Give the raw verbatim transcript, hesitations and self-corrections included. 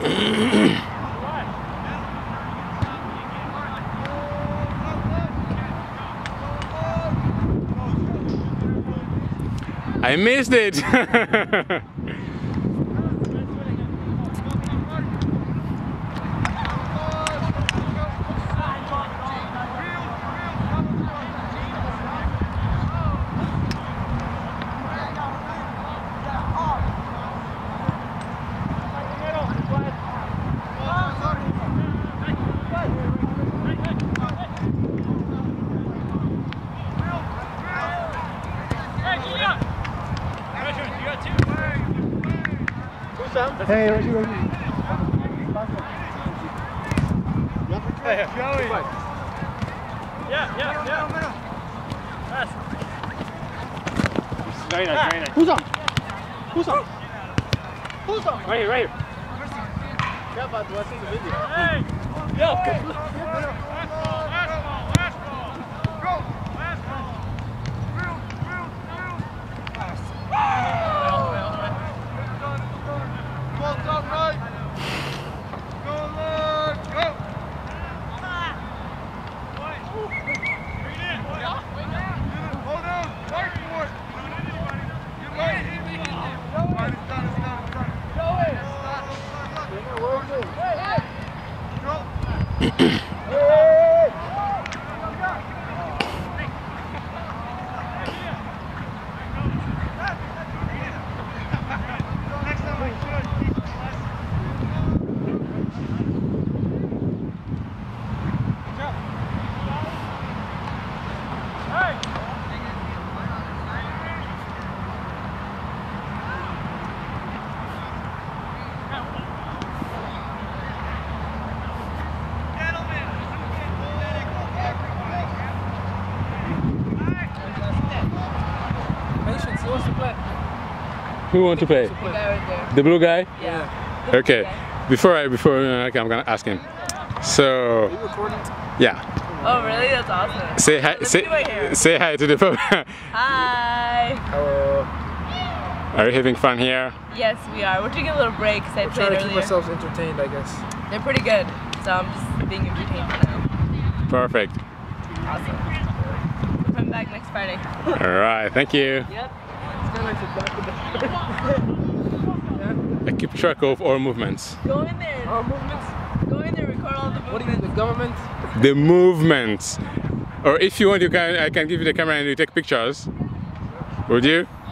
I missed it. Hey, where's you? Hey, Joey. Yeah, yeah, yeah. Pass. Very nice, very nice. Who's on? Who's on? Who's on? Right here, right here. Yeah, but what's in the video? Hey! Yo! Last ball, last ball, last ball. Go! Last ball. Real, real, real. Pass. Well done, right? Go, Lord, go! Hold on, fight for it. Get right. Right, it's done, it's done, it's done. Who want to play? The guy right there. The blue guy? Yeah. Okay. Before I before uh, okay, I'm gonna ask him. So. Yeah. Oh really? That's awesome. Say hi. Let's Say, do my hair. say hi to the folks. Hi. Hello. Are you having fun here? Yes, we are. We're taking a little break because I We're played trying to earlier. keep ourselves entertained, I guess. They're pretty good, so I'm just being entertained for now. Perfect. Awesome. We're coming back next Friday. All right. Thank you. Yep. It's kind of like the back of the I keep track of all movements. Go in there. Our movements? Go in there. Record all the movements. What do you mean, the government? The movements. Or if you want, you can. I can give you the camera and you take pictures. Would you?